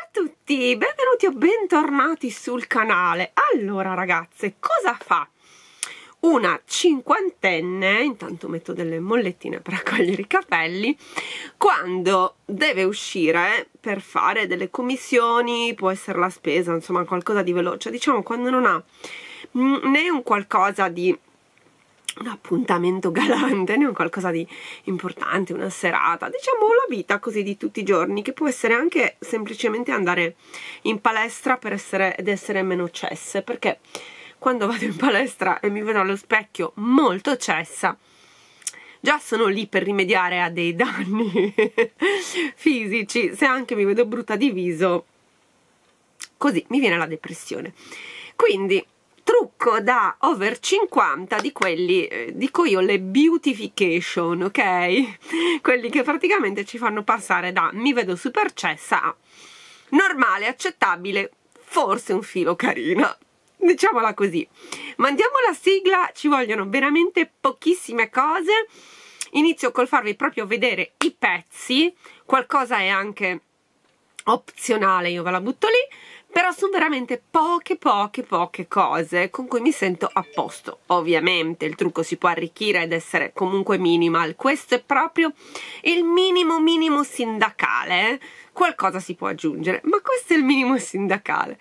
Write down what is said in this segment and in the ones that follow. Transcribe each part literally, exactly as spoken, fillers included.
tutti, benvenuti o bentornati sul canale. Allora ragazze, cosa fa una cinquantenne, intanto metto delle mollettine per raccogliere i capelli, quando deve uscire per fare delle commissioni, può essere la spesa, insomma qualcosa di veloce, diciamo quando non ha né un qualcosa di un appuntamento galante, né un qualcosa di importante, una serata, diciamo la vita così di tutti i giorni, che può essere anche semplicemente andare in palestra per essere ed essere meno cesse, perché quando vado in palestra e mi vedo allo specchio molto cessa, già sono lì per rimediare a dei danni fisici, se anche mi vedo brutta di viso, così mi viene la depressione. Quindi trucco da over cinquanta, di quelli, eh, dico io, le beautification, ok? Quelli che praticamente ci fanno passare da mi vedo super cessa a normale, accettabile, forse un filo carina, diciamola così. Mandiamo la sigla, ci vogliono veramente pochissime cose. Inizio col farvi proprio vedere i pezzi, qualcosa è anche opzionale, io ve la butto lì, però sono veramente poche poche poche cose con cui mi sento a posto. Ovviamente il trucco si può arricchire ed essere comunque minimal, questo è proprio il minimo minimo sindacale, eh? Qualcosa si può aggiungere, ma questo è il minimo sindacale.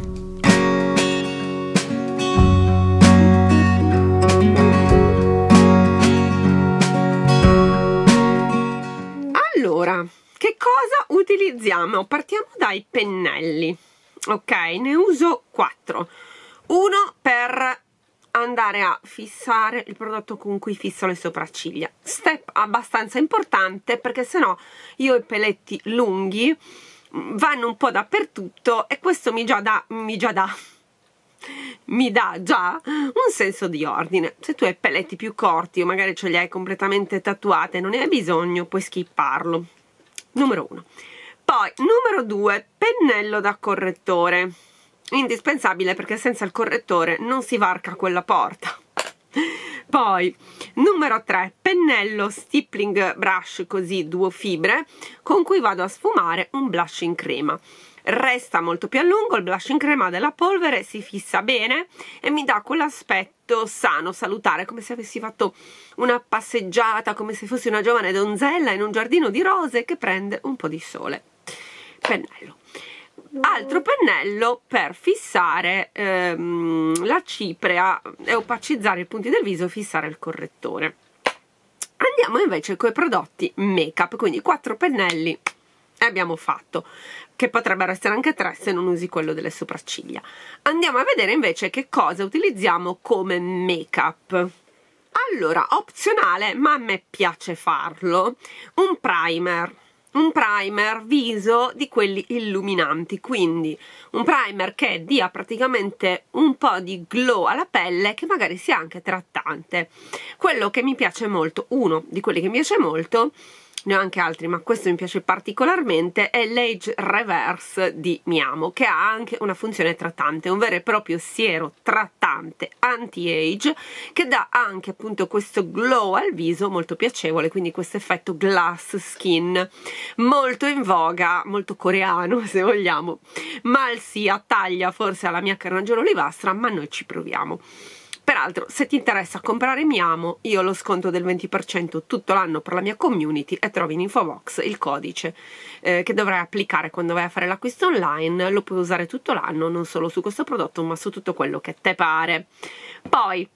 Allora, che cosa utilizziamo? Partiamo dai pennelli. Ok, ne uso quattro. Uno per andare a fissare il prodotto con cui fisso le sopracciglia, step abbastanza importante perché sennò io i peletti lunghi vanno un po' dappertutto e questo mi già dà mi già dà mi dà già un senso di ordine. Se tu hai peletti più corti o magari ce li hai completamente tatuate, non ne hai bisogno, puoi skipparlo. Numero uno. Poi, numero due, pennello da correttore, indispensabile perché senza il correttore non si varca quella porta. Poi, numero tre, pennello stippling brush, così duo fibre, con cui vado a sfumare un blush in crema. Resta molto più a lungo, il blush in crema della polvere si fissa bene e mi dà quell'aspetto sano, salutare, come se avessi fatto una passeggiata, come se fossi una giovane donzella in un giardino di rose che prende un po' di sole. Pennello. Altro pennello per fissare ehm, la cipria e opacizzare i punti del viso e fissare il correttore. Andiamo invece con i prodotti make up, quindi quattro pennelli e abbiamo fatto, che potrebbero essere anche tre se non usi quello delle sopracciglia. Andiamo a vedere invece che cosa utilizziamo come make up. Allora, opzionale, ma a me piace farlo, un primer. Un primer viso di quelli illuminanti, quindi un primer che dia praticamente un po' di glow alla pelle, che magari sia anche trattante. Quello che mi piace molto, uno di quelli che mi piace molto, ne ho anche altri ma questo mi piace particolarmente, è l'Age Reverse di Miamo, che ha anche una funzione trattante, un vero e proprio siero trattante anti-age che dà anche appunto questo glow al viso molto piacevole, quindi questo effetto glass skin molto in voga, molto coreano se vogliamo, mal sia taglia forse alla mia carnagione olivastra, ma noi ci proviamo. Peraltro, se ti interessa comprare Miamo, io ho lo sconto del venti per cento tutto l'anno per la mia community e trovi in info box il codice eh, che dovrai applicare quando vai a fare l'acquisto online. Lo puoi usare tutto l'anno, non solo su questo prodotto, ma su tutto quello che te pare. Poi,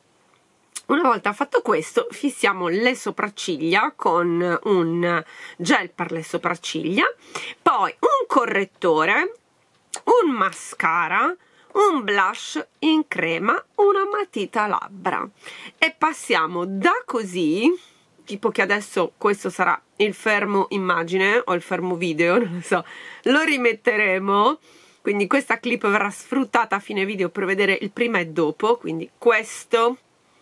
una volta fatto questo, fissiamo le sopracciglia con un gel per le sopracciglia, poi un correttore, un mascara, un blush in crema, una matita labbra e passiamo da così, tipo che adesso questo sarà il fermo immagine o il fermo video, non lo so, lo rimetteremo, quindi questa clip verrà sfruttata a fine video per vedere il prima e dopo, quindi questo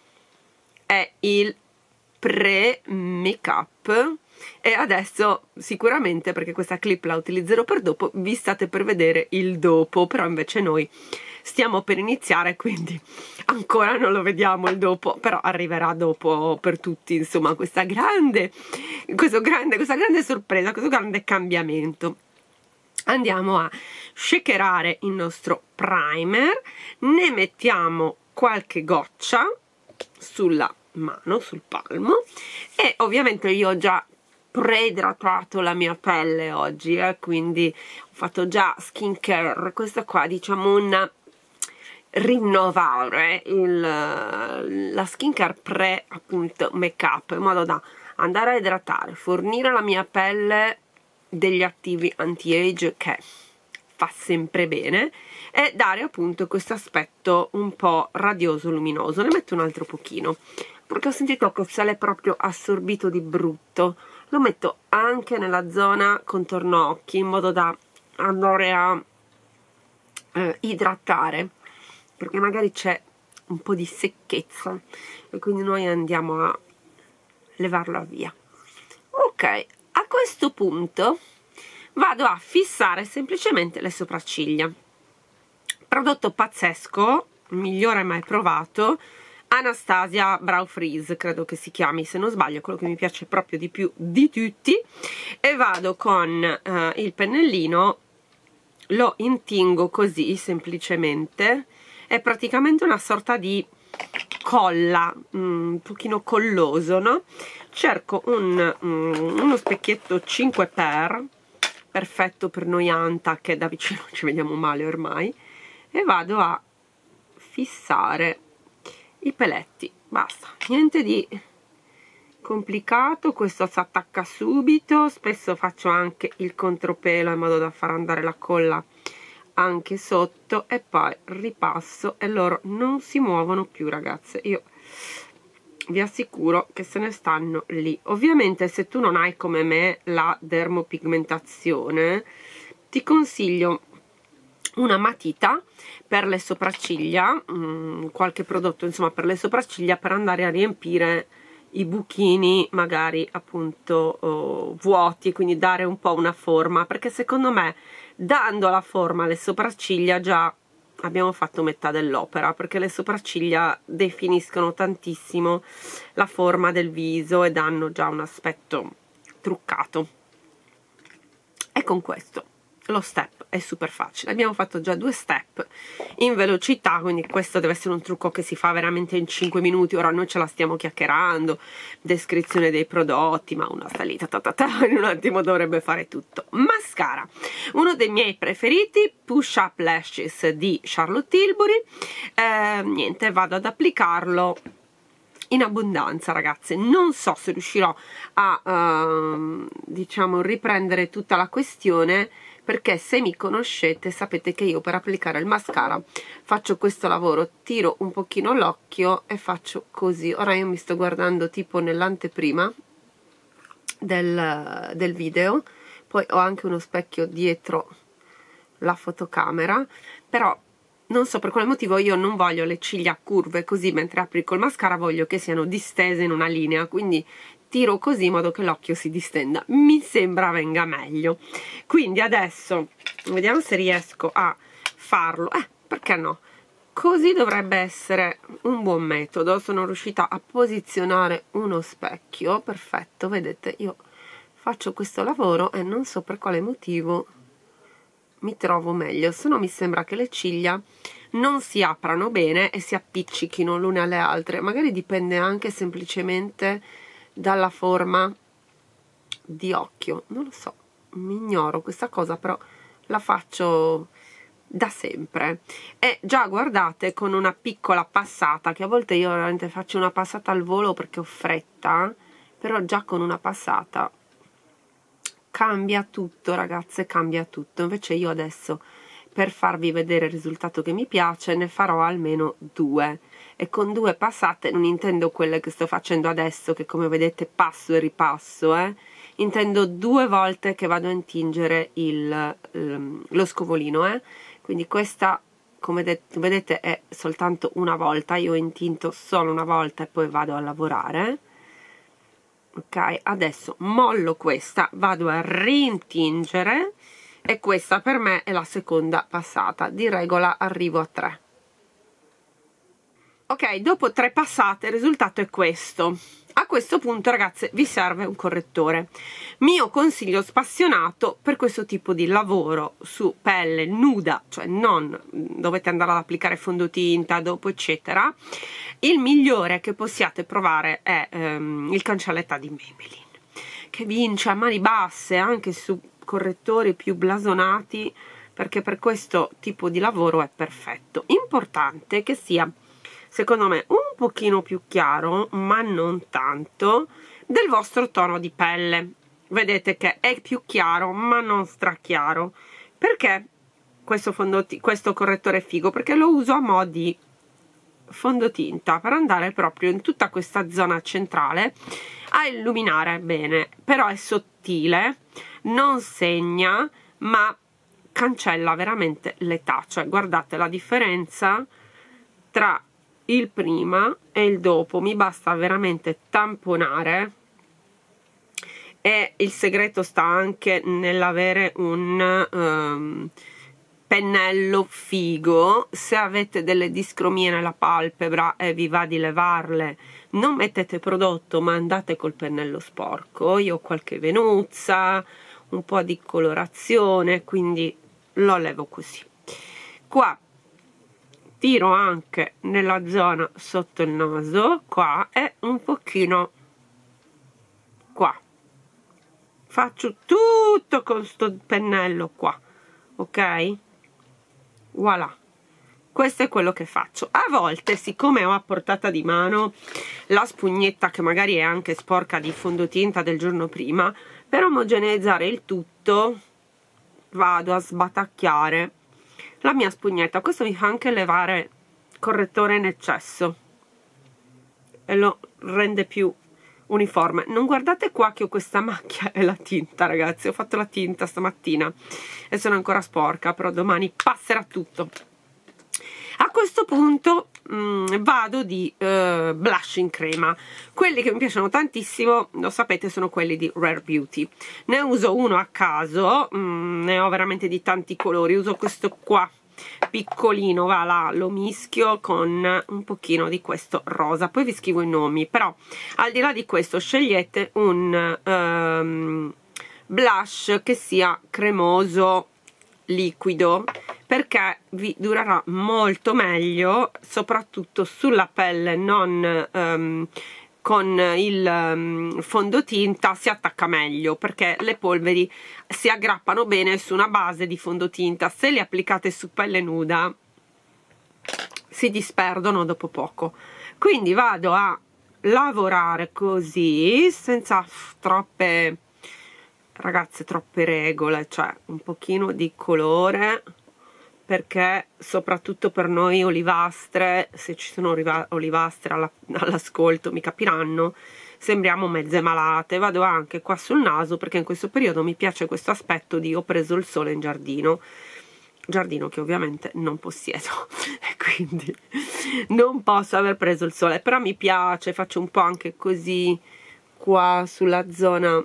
è il pre make up e adesso sicuramente, perché questa clip la utilizzerò per dopo, vi state per vedere il dopo, però invece noi stiamo per iniziare, quindi ancora non lo vediamo il dopo, però arriverà dopo per tutti, insomma, questa grande, questo grande, questa grande sorpresa, questo grande cambiamento. andiamo a shakerare il nostro primer, ne mettiamo qualche goccia sulla mano, sul palmo, e ovviamente io ho già preidratato la mia pelle oggi, eh, quindi ho fatto già skincare, questo qua diciamo un rinnovare il, la skincare pre appunto make up, in modo da andare a idratare, fornire alla mia pelle degli attivi anti-age che fa sempre bene, e dare appunto questo aspetto un po' radioso luminoso. Ne metto un altro pochino perché ho sentito che se l'è proprio assorbito di brutto. Lo metto anche nella zona contorno occhi, in modo da andare a eh, idratare, perché magari c'è un po' di secchezza e quindi noi andiamo a levarla via. Ok, a questo punto vado a fissare semplicemente le sopracciglia. Prodotto pazzesco, migliore mai provato, Anastasia Brow Freeze credo che si chiami, se non sbaglio, quello che mi piace proprio di più di tutti. E vado con eh, il pennellino, lo intingo così semplicemente, è praticamente una sorta di colla, mm, un pochino colloso, no? Cerco un, mm, uno specchietto cinque per, perfetto per noi anta, che da vicino ci vediamo male ormai, e vado a fissare i peletti. Basta, niente di complicato, questo si attacca subito. Spesso faccio anche il contropelo in modo da far andare la colla anche sotto, e poi ripasso e loro non si muovono più, ragazze. Io vi assicuro che se ne stanno lì. Ovviamente se tu non hai come me la dermopigmentazione, ti consiglio una matita per le sopracciglia, mh, qualche prodotto insomma per le sopracciglia, per andare a riempire i buchini magari appunto oh, vuoti, e quindi dare un po' una forma, perché secondo me dando la forma alle sopracciglia già abbiamo fatto metà dell'opera, perché le sopracciglia definiscono tantissimo la forma del viso e danno già un aspetto truccato. E con questo lo step è super facile, abbiamo fatto già due step in velocità, quindi questo deve essere un trucco che si fa veramente in cinque minuti. Ora noi ce la stiamo chiacchierando, descrizione dei prodotti, ma una salita ta ta ta, in un attimo dovrebbe fare tutto. Mascara, uno dei miei preferiti, Push Up Lashes di Charlotte Tilbury. Eh, niente, vado ad applicarlo in abbondanza, ragazze. Non so se riuscirò a uh, diciamo riprendere tutta la questione, perché se mi conoscete sapete che io per applicare il mascara faccio questo lavoro, tiro un pochino l'occhio e faccio così. Ora io mi sto guardando tipo nell'anteprima del, del video, poi ho anche uno specchio dietro la fotocamera, però non so per quale motivo io non voglio le ciglia curve così mentre applico il mascara, voglio che siano distese in una linea, quindi tiro così in modo che l'occhio si distenda, mi sembra venga meglio. Quindi adesso vediamo se riesco a farlo, eh perché no, così dovrebbe essere un buon metodo. Sono riuscita a posizionare uno specchio perfetto, vedete, io faccio questo lavoro e non so per quale motivo mi trovo meglio, se no mi sembra che le ciglia non si aprano bene e si appiccichino l'une alle altre. Magari dipende anche semplicemente dalla forma di occhio, non lo so, mi ignoro questa cosa, però la faccio da sempre. E già guardate, con una piccola passata, che a volte io veramente faccio una passata al volo perché ho fretta, però già con una passata cambia tutto, ragazze, cambia tutto. Invece io adesso, per farvi vedere il risultato che mi piace, ne farò almeno due, e con due passate non intendo quelle che sto facendo adesso, che come vedete passo e ripasso, eh. intendo due volte che vado a intingere il, il, lo scovolino, eh. quindi questa come vedete è soltanto una volta, io ho intinto solo una volta e poi vado a lavorare. Ok, adesso mollo questa, vado a rintingere, e questa per me è la seconda passata, di regola arrivo a tre. Ok, dopo tre passate il risultato è questo. A questo punto, ragazze, vi serve un correttore. Mio consiglio spassionato per questo tipo di lavoro su pelle nuda, cioè non dovete andare ad applicare fondotinta dopo eccetera, il migliore che possiate provare è ehm, il cancelletta di Maybelline, che vince a mani basse anche su correttori più blasonati, perché per questo tipo di lavoro è perfetto. Importante che sia, secondo me, un pochino più chiaro, ma non tanto, del vostro tono di pelle. Vedete che è più chiaro, ma non strachiaro. Perché questo, questo correttore è figo? Perché lo uso a mo' di fondotinta, per andare proprio in tutta questa zona centrale a illuminare bene. Però è sottile, non segna, ma cancella veramente l'età. Cioè, guardate la differenza tra il prima e il dopo, mi basta veramente tamponare, e il segreto sta anche nell'avere un um, pennello figo. Se avete delle discromie nella palpebra e vi va di levarle, non mettete prodotto ma andate col pennello sporco. Io ho qualche venuzza, un po' di colorazione, quindi lo levo così. Qua tiro anche nella zona sotto il naso, qua, e un pochino qua. Faccio tutto con sto pennello qua, ok? Voilà, questo è quello che faccio. A volte, siccome ho a portata di mano la spugnetta che magari è anche sporca di fondotinta del giorno prima, per omogeneizzare il tutto vado a sbatacchiare la mia spugnetta. Questo mi fa anche levare correttore in eccesso e lo rende più uniforme. Non guardate qua che ho questa macchia, è la tinta, ragazzi. Ho fatto la tinta stamattina e sono ancora sporca, però domani passerà tutto. A questo punto mh, vado di uh, blush in crema. Quelli che mi piacciono tantissimo, lo sapete, sono quelli di Rare Beauty. Ne uso uno a caso, mh, ne ho veramente di tanti colori. Uso questo qua piccolino, va là, lo mischio con un pochino di questo rosa, poi vi scrivo i nomi. Però al di là di questo scegliete un um, blush che sia cremoso, liquido, perché vi durerà molto meglio, soprattutto sulla pelle non um, con il um, fondotinta si attacca meglio, perché le polveri si aggrappano bene su una base di fondotinta. Se le applicate su pelle nuda si disperdono dopo poco. Quindi vado a lavorare così, senza troppe, ragazze, troppe regole, cioè un pochino di colore, perché soprattutto per noi olivastre, se ci sono olivastre all'ascolto mi capiranno, sembriamo mezze malate. Vado anche qua sul naso, perché in questo periodo mi piace questo aspetto di ho preso il sole in giardino, giardino che ovviamente non possiedo e quindi non posso aver preso il sole, però mi piace. Faccio un po' anche così qua sulla zona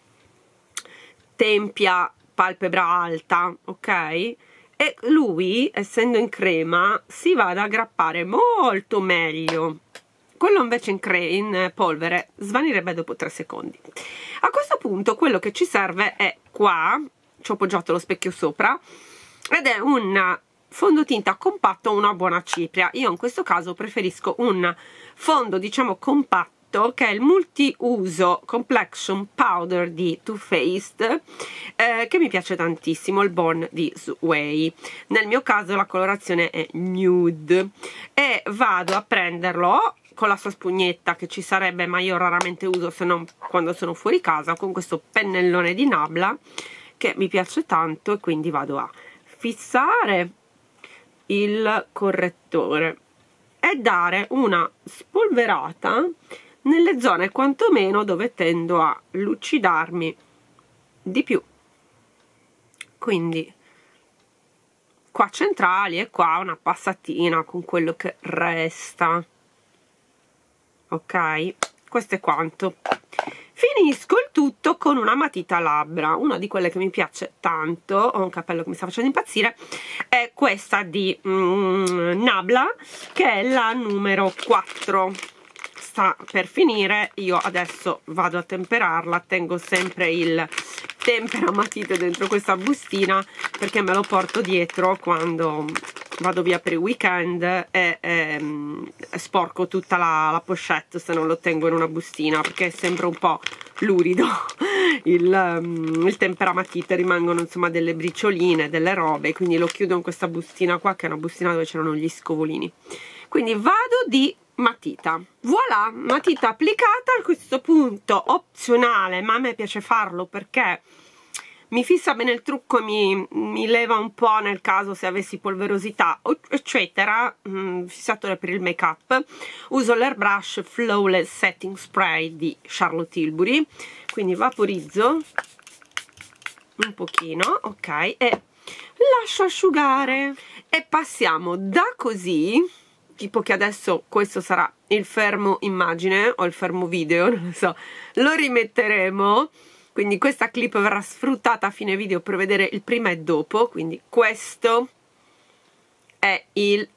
tempia, palpebra alta, ok? E lui, essendo in crema, si va ad aggrappare molto meglio. Quello invece in, in polvere svanirebbe dopo tre secondi. A questo punto quello che ci serve è qua, ci ho appoggiato lo specchio sopra, ed è un fondotinta compatto, una buona cipria. Io in questo caso preferisco un fondo, diciamo, compatto, che è il multiuso complexion powder di Too Faced, eh, che mi piace tantissimo, il Born This Way. Nel mio caso la colorazione è nude, e vado a prenderlo con la sua spugnetta, che ci sarebbe ma io raramente uso se non quando sono fuori casa, con questo pennellone di Nabla che mi piace tanto, e quindi vado a fissare il correttore e dare una spolverata nelle zone quantomeno dove tendo a lucidarmi di più, quindi qua centrali e qua una passatina con quello che resta. Ok, questo è quanto. finisco il tutto con una matita labbra, una di quelle che mi piace tanto, ho un capello che mi sta facendo impazzire, è questa di mm, Nabla, che è la numero quattro. Sta per finire, io adesso vado a temperarla, tengo sempre il temperamatite dentro questa bustina perché me lo porto dietro quando vado via per il weekend e, e sporco tutta la, la pochette se non lo tengo in una bustina, perché è sempre un po' lurido il, um, il temperamatite, rimangono insomma delle bricioline, delle robe, quindi lo chiudo in questa bustina qua, che è una bustina dove c'erano gli scovolini. Quindi vado di matita, voilà, matita applicata. A questo punto opzionale, ma a me piace farlo perché mi fissa bene il trucco e mi, mi leva un po' nel caso se avessi polverosità eccetera. mm, fissatore per il make up, uso l'Airbrush Flawless Setting Spray di Charlotte Tilbury, quindi vaporizzo un pochino, ok, e lascio asciugare e passiamo da così, tipo che adesso questo sarà il fermo immagine o il fermo video, non lo so, lo rimetteremo, quindi questa clip verrà sfruttata a fine video per vedere il prima e dopo. Quindi questo è il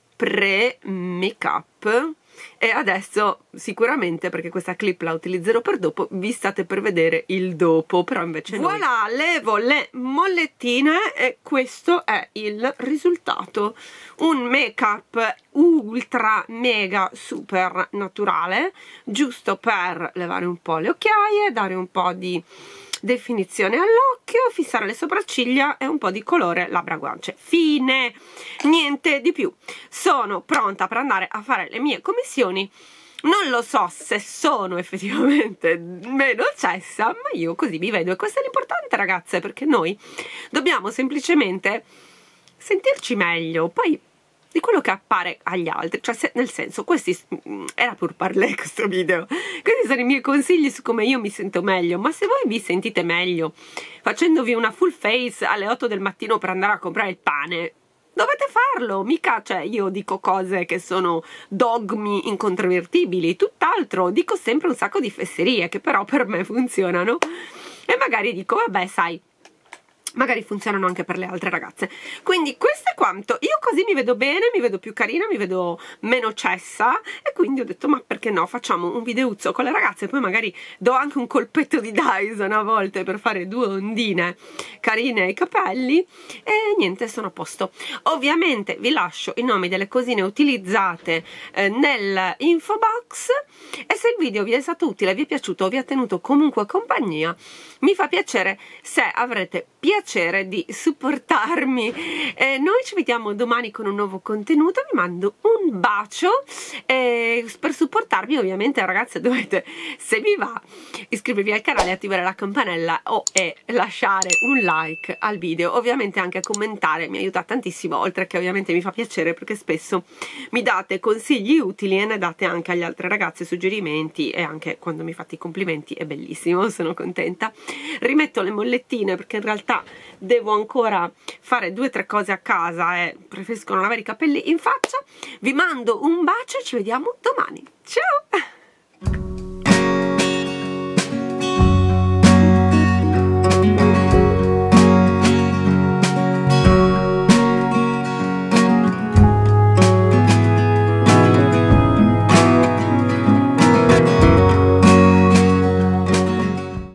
pre make up e adesso sicuramente, perché questa clip la utilizzerò per dopo, vi state per vedere il dopo, però invece voilà, noi... levo le mollettine e questo è il risultato, un make up ultra mega super naturale, giusto per levare un po' le occhiaie, dare un po' di definizione all'occhio, fissare le sopracciglia e un po' di colore labbra guance, fine, niente di più. Sono pronta per andare a fare le mie commissioni. Non lo so se sono effettivamente meno cessa, ma io così mi vedo e questo è l'importante, ragazze, perché noi dobbiamo semplicemente sentirci meglio, poi di quello che appare agli altri, cioè se, nel senso, questi era pur parler questo video, questi sono i miei consigli su come io mi sento meglio, ma se voi vi sentite meglio facendovi una full face alle otto del mattino per andare a comprare il pane, dovete farlo, mica, cioè io dico cose che sono dogmi incontrovertibili, tutt'altro, dico sempre un sacco di fesserie che però per me funzionano e magari dico vabbè, sai, magari funzionano anche per le altre ragazze. Quindi questo è quanto, io così mi vedo bene, mi vedo più carina, mi vedo meno cessa e quindi ho detto ma perché no, facciamo un videuzzo con le ragazze, poi magari do anche un colpetto di Dyson a volte per fare due ondine carine ai capelli e niente, sono a posto. Ovviamente vi lascio i nomi delle cosine utilizzate eh, nel info box e se il video vi è stato utile, vi è piaciuto o vi ha tenuto comunque compagnia, mi fa piacere se avrete piacere di supportarmi. Eh, noi ci vediamo domani con un nuovo contenuto, vi mando un bacio e per supportarmi ovviamente, ragazze, dovete, se vi va, iscrivervi al canale, attivare la campanella o e lasciare un like al video, ovviamente anche commentare, mi aiuta tantissimo, oltre che ovviamente mi fa piacere perché spesso mi date consigli utili e ne date anche agli altre ragazze suggerimenti e anche quando mi fate i complimenti è bellissimo, sono contenta. Rimetto le mollettine perché in realtà devo ancora fare due o tre cose a casa e preferisco non avere i capelli in faccia. Vi mando un bacio e ci vediamo domani, ciao!